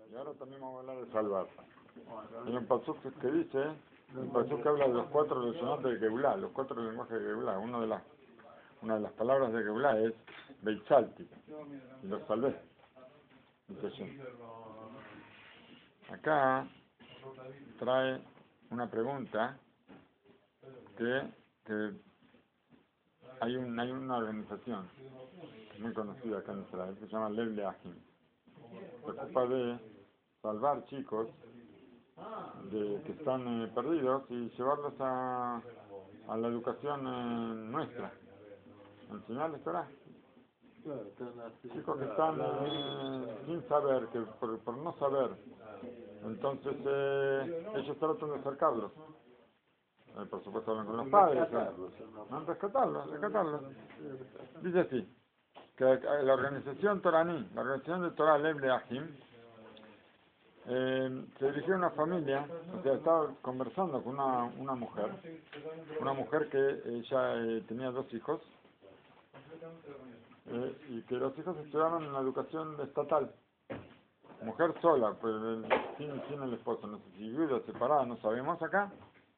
Y ahora también vamos a hablar de salvar. Hay un pasuk que dice, un pasuk que habla de los cuatro lesionados de Geulá, los cuatro lenguajes de Geulá. Una de las palabras de Geulá es Beitzalti, y los salvé. Entonces, acá trae una pregunta que hay una organización muy conocida acá en Israel que se llama Lev Leahim. Se ocupa de salvar chicos que están perdidos y llevarlos a la educación nuestra, enseñarles Torah. Chicos que están sin saber, que por no saber, entonces ellos tratan de acercarlos. Por supuesto hablan con los padres, rescatarlos. Dice así, que la organización Toraní, la organización de Torah Lev Leahim, se dirigió a una familia, o sea, estaba conversando con una mujer que ella tenía 2 hijos, y que los hijos estudiaban en la educación estatal. Mujer sola, pues sin el esposo, no sé si viuda, separada, no sabemos acá.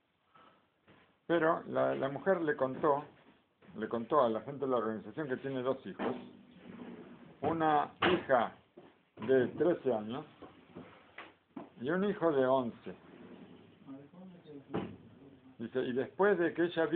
Pero la mujer le contó a la gente de la organización que tiene 2 hijos, una hija de 13 años y un hijo de 11. Dice, y después de que ella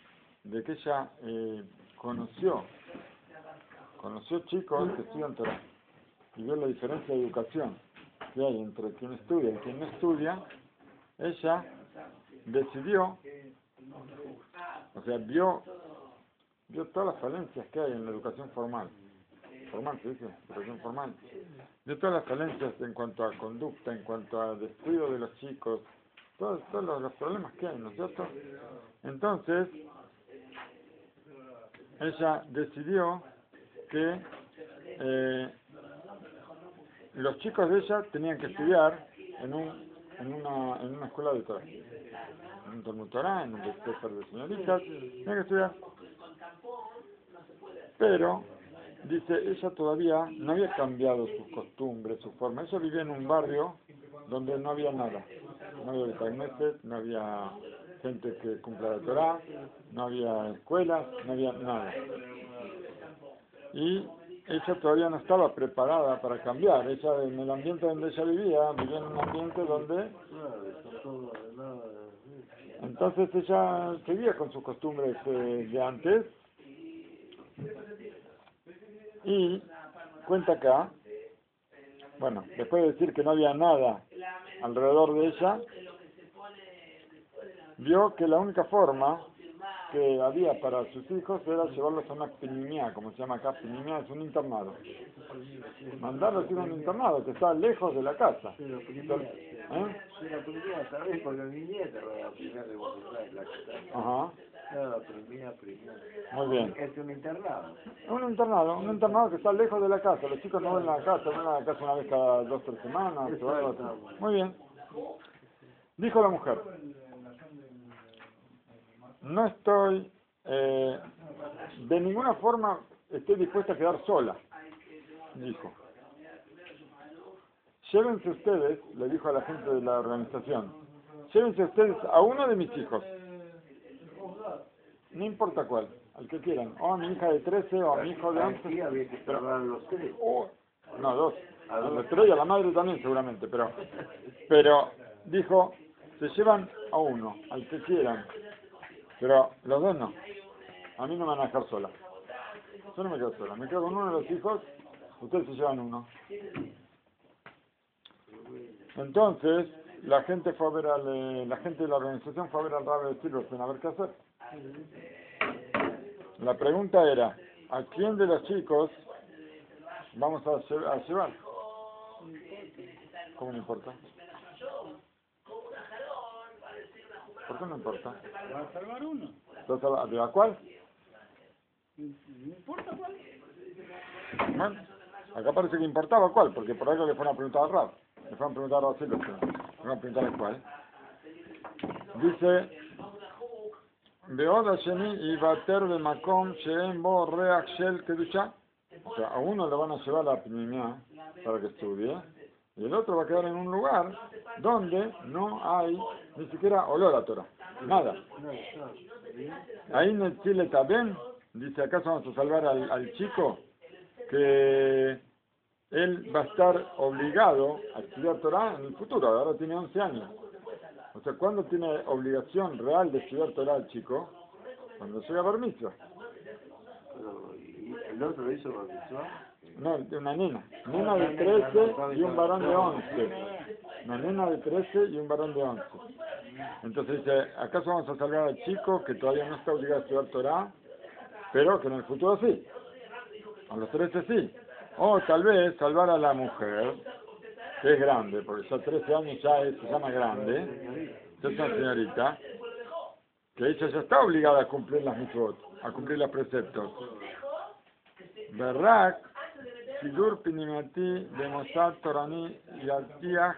conoció chicos que estudian Torah y vio la diferencia de educación que hay entre quien estudia y quien no estudia, ella decidió, o sea, vio todas las falencias que hay en la educación formal se dice, educación formal, vio todas las falencias en cuanto a conducta, en cuanto a descuido de los chicos, todos los problemas que hay, ¿no es cierto? Entonces, ella decidió que los chicos de ella tenían que estudiar en una escuela de Torah, en un Talmud Torah, en un Sefer de señoritas, tenían que estudiar. Pero, dice, ella todavía no había cambiado sus costumbres, su forma. Ella vivía en un barrio donde no había nada. No había Betagneset, no había gente que cumpla la Torah, no había escuelas, no había nada. Y ella todavía no estaba preparada para cambiar. Ella, en el ambiente donde ella vivía en un ambiente donde... Entonces ella seguía con sus costumbres de antes. Y cuenta acá, bueno, después de decir que no había nada alrededor de ella, vio que la única forma que había para sus hijos era llevarlos a una pinimia, como se llama acá, pinimia es un internado. Mandarlos a ir a un internado que está lejos de la casa. Ajá. Muy bien. Es un internado. Un internado que está lejos de la casa. Los chicos no ven a la casa, ven a la casa una vez cada 2 o 3 semanas. Muy bien. Dijo la mujer, no estoy, de ninguna forma estoy dispuesta a quedar sola, dijo. Llévense ustedes, le dijo a la gente de la organización, llévense ustedes a uno de mis hijos, no importa cuál, al que quieran, o a mi hija de 13 o a mi hijo de 11, no, 2, a los 3 y a la madre también seguramente, pero dijo, se llevan a uno, al que quieran, pero los 2 no, a mí no me van a dejar sola, yo no me quedo sola, me quedo con uno de los hijos, ustedes se llevan uno. Entonces, la gente de la organización fue a ver al Rabbi de Silverstein a ver qué hacer. La pregunta era, ¿a quién de los chicos vamos a llevar? ¿Cómo no importa? ¿Por qué no importa? Va a salvar uno. ¿De la cuál? No importa cuál. Bueno, acá parece que importaba cuál, porque por algo le fueron a preguntar al Rab. Le fueron a preguntar a Silverstein. Le fueron a preguntar a cuál. Dice, Beoda Sheni y Bater de Makom Sheem Bo Reach Shel Kedusha. O sea, a uno le van a llevar a la pinimia para que estudie, Y el otro va a quedar en un lugar donde no hay ni siquiera olor a Torah. Nada. Ahí en el Chile también, dice, ¿acaso vamos a salvar al chico que él va a estar obligado a estudiar Torah en el futuro? Ahora tiene 11 años. O sea, ¿cuándo tiene obligación real de estudiar Torah el chico? Cuando llega a Bar Mitzvah. Pero, ¿y el otro hizo Bar Mitzvah? No, una nena. Nena de 13 y un varón de 11. Una nena de 13 y un varón de 11. Entonces dice, ¿acaso vamos a salvar al chico que todavía no está obligado a estudiar Torah, pero que en el futuro sí? A los 13 sí. O tal vez salvar a la mujer, que es grande, porque ya 13 años ya se llama grande, ya es una señorita, que ella ya está obligada a cumplir las mitzvot, a cumplir los preceptos. Berrak, Sidur Pinimati, de Mosad Torani y Altiach.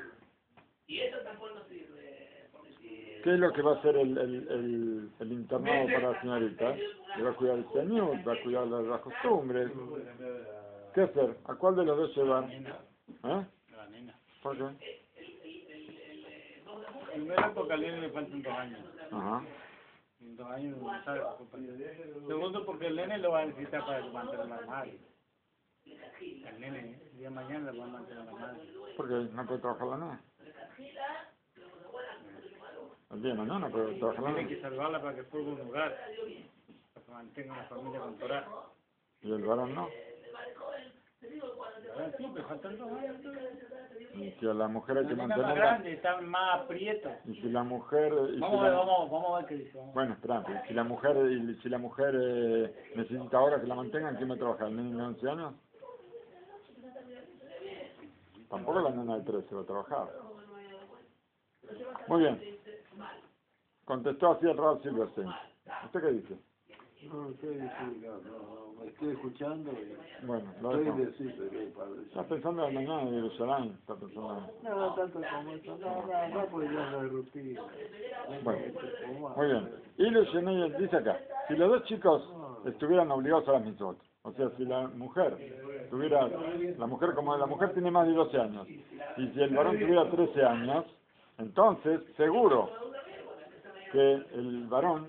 ¿Qué es lo que va a hacer el internado para la señorita? Le va a cuidar el señor, va a cuidar las costumbres. ¿Qué hacer? ¿A cuál de los dos llevar? La nena. ¿Por qué? Primero porque al nene le faltan 2 años. Ajá. En 2 años no sabe. Segundo porque el nene lo va a necesitar para mantener a la madre. El nene, el día de mañana lo va a mantener a la madre. ¿Por qué no puede trabajar la nena? El día de mañana puede trabajar la Tiene nena. que salvarla para que forme un hogar, para que mantenga una familia con Torah. ¿Y el varón no? Ahora sí, pero faltan 2 años. Y si a la mujer hay La que nena más mantenerla... grande, está más aprieto. Y si la mujer... Vamos a ver qué dice. Bueno, espera, si la mujer necesita ahora que la mantengan, ¿quién va a trabajar? ¿El niño de 11 años? Tampoco la nena de 13 va a trabajar. Muy bien. Contestó así el Rav Silverstein. ¿Usted qué dice? No, me estoy escuchando y Bueno, lo estoy dejo. indeciso, padre. Está pensando en mañana de Jerusalén. Está pensando en... No, tanto como eso, no, porque ya no es rutina. Bueno, muy bien. Y Lucianey dice acá, si los dos chicos estuvieran obligados a las mitzvot, o sea, si la mujer tuviera, como la mujer tiene más de 12 años, y si el varón tuviera 13 años, entonces seguro que el varón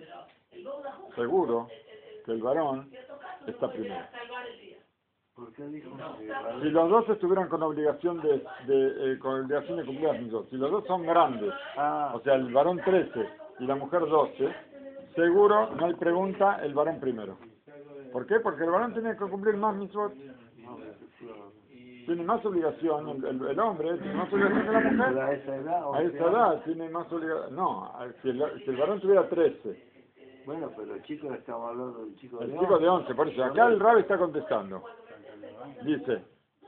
está primero. ¿Por qué dijo Si los dos estuvieran con obligación de cumplir las mitzvot, si los dos son grandes, o sea, el varón 13 y la mujer 12, seguro, no hay pregunta, el varón primero. ¿Por qué? Porque el varón tiene que cumplir más mitzvot. Tiene más obligación, el hombre tiene más obligación que la mujer. a esa edad? A esa edad tiene más obligación. No, si el varón tuviera 13, Bueno, pero el chico, estamos hablando del chico de el chico de 11, por eso, acá el Rab está contestando. Dice,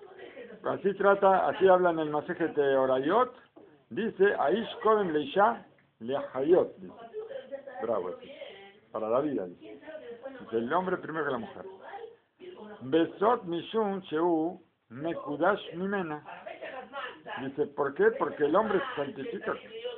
así habla en el Masejet Orayot, dice, Aish Kodem Leisha Leahayot, dice. Bravo, para la vida, dice. Dice, el hombre primero que la mujer. Besot Mishum Sheu Mekudash Mimena. Dice, ¿por qué? Porque el hombre se santifica.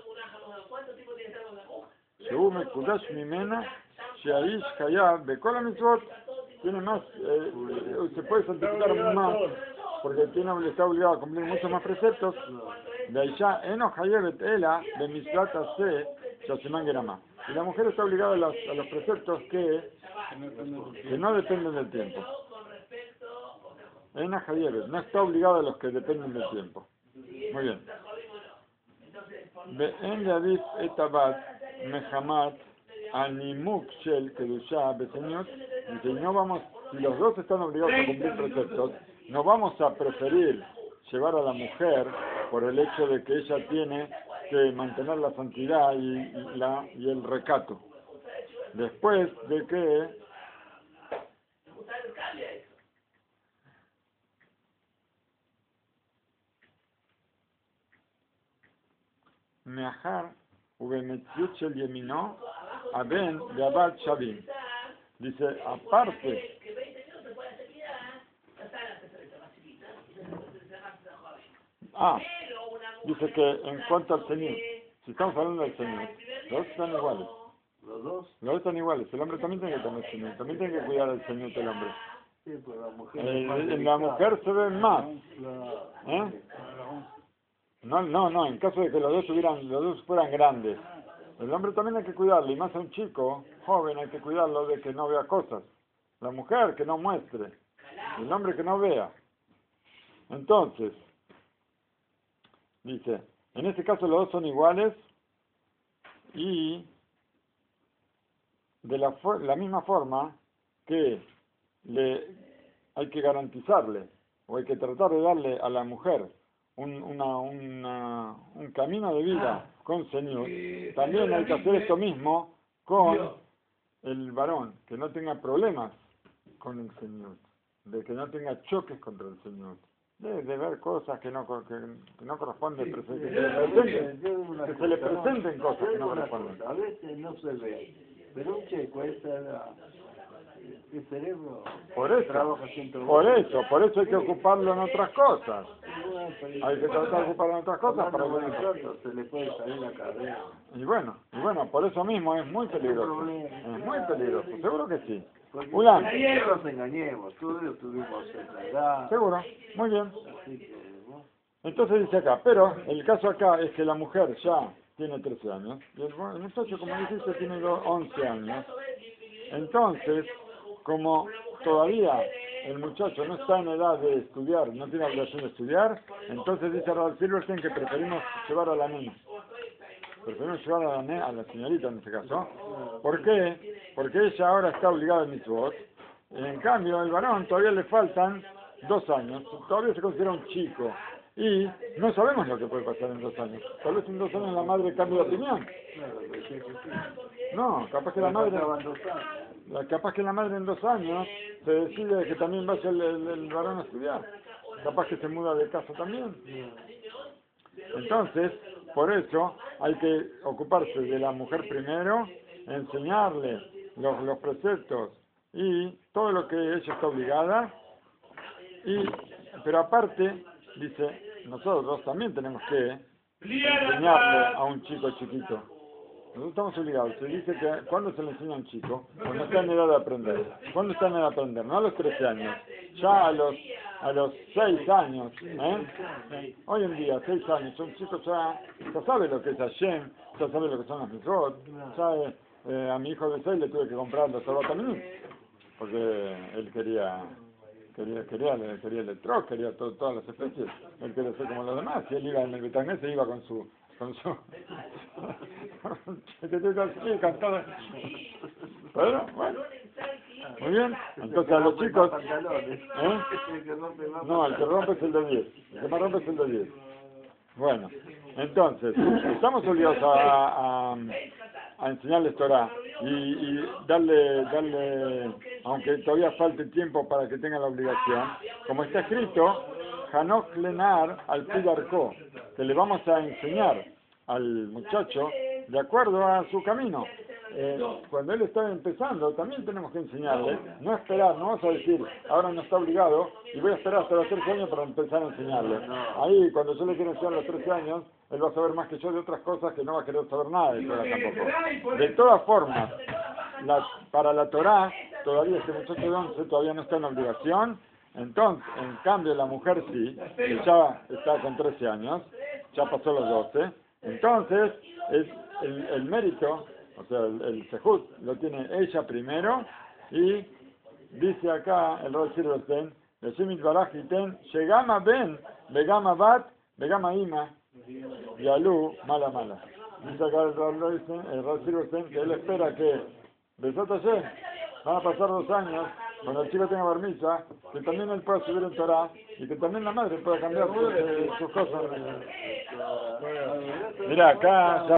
Sheu Mekudash Mimena, Sheish Hayab, Bekola Mitzvot. Tiene más, se puede santificar más, porque está obligado a cumplir muchos más preceptos. De Aisha, Eno Hayevet Ela, de Misplata Se, Shasiman Gerama. Y la mujer está obligada a los preceptos que no dependen del tiempo. Ena Hayevet, no está obligada a los que dependen del tiempo. Muy bien. En Yadif Etabat Mehamat Animuk Shel Kedusha Beseñot. Dice, si los dos están obligados a cumplir preceptos, no vamos a preferir llevar a la mujer por el hecho de que ella tiene que mantener la santidad y el recato. Después de que Meahar Ubemetziut Shel Yemino Aben de Abad Shavim. Dice, aparte, dice que en cuanto al Señor, si estamos hablando del Señor, los dos están iguales. ¿Los dos? Los dos están iguales, el hombre también tiene que tener Señor, también tiene que cuidar al Señor del hombre. Sí, pero la mujer En la mujer se ve más. No, en caso de que los dos fueran grandes. El hombre también hay que cuidarlo, y más a un chico joven hay que cuidarlo de que no vea cosas. La mujer que no muestre, el hombre que no vea. Entonces, dice, en este caso los dos son iguales y de la misma forma que hay que garantizarle o hay que tratar de darle a la mujer un camino de vida con Señor, también hay que hacer esto mismo con el varón, que no tenga problemas con el Señor, de que no tenga choques contra el Señor, de ver cosas que no corresponden, que se le presenten cosas que no corresponden. A veces no se ve, pero un checo, el cerebro trabaja 120. Por eso hay que ocuparlo en otras cosas. Hay que tratar de ocuparlo en otras cosas para que se le puede salir la carrera. Y bueno, por eso mismo es muy peligroso. Es muy peligroso, seguro que sí. Porque Ulan. no nos engañemos, todos estuvimos en la edad. Seguro, muy bien. Así que, ¿no? Entonces dice acá, pero el caso acá es que la mujer ya tiene 13 años, y el muchacho, como dijiste, tiene 11 años. Entonces, como todavía el muchacho no está en edad de estudiar, no tiene obligación de estudiar, entonces dice Ralph Silverstein que preferimos llevar a la niña. Preferimos llevar a la señorita en este caso. ¿Por qué? Porque ella ahora está obligada a mitzvot. En cambio, el varón todavía le faltan 2 años. Todavía se considera un chico. Y no sabemos lo que puede pasar en 2 años. Tal vez en 2 años la madre cambie de opinión. No, capaz que la madre en 2 años se decide que también vaya el varón a estudiar. Capaz que se muda de casa también. Entonces, por eso hay que ocuparse de la mujer primero, enseñarle los preceptos y todo lo que ella está obligada. Pero aparte, dice, nosotros también tenemos que enseñarle a un chico chiquito. Nosotros estamos obligados. Se dice que ¿cuándo se le enseña a un chico? Cuando está en edad de aprender. ¿Cuándo está en edad de aprender? No a los 13 años. Ya a los 6 años. Hoy en día, 6 años. Un chico ya sabe lo que es Hashem, ya sabe lo que son las mitzvot. Ya a mi hijo de 6 le tuve que comprar los Sabat porque él quería electro, quería todas las especies. Él quería ser como los demás. Y él iba en el Betané, se iba con su bueno, muy bien. Entonces a los chicos, no, el que rompe es el de 10, el que más rompe es el de 10. Bueno, entonces estamos obligados a enseñarles Torah y darle, aunque todavía falte tiempo para que tengan la obligación, como está escrito, Hanok Lenar al Pidarko, que le vamos a enseñar al muchacho de acuerdo a su camino. Cuando él está empezando, también tenemos que enseñarle, no esperar, no vamos a decir, ahora no está obligado y voy a esperar hasta los 13 años para empezar a enseñarle. Ahí, cuando yo le quiero enseñar a los 13 años, él va a saber más que yo de otras cosas que no va a querer saber nada de Torah tampoco. De todas formas, para la Torah, todavía este muchacho de 11 todavía no está en obligación. Entonces, en cambio la mujer sí, que ya está con 13 años, ya pasó los 12, entonces es el mérito, o sea, el sejut lo tiene ella primero, y dice acá el Rol Silverstein, Yeshimit Baraj Iten, Shegama Ben, Begama Bat, Begama Ima, Yalu, Mala. Dice acá el Rol Silverstein que él espera que Besat Hashem van a pasar 2 años, cuando el chico tenga bar mitzvah, que también él pueda subir en Torah y que también la madre pueda cambiar sus cosas. Mira, acá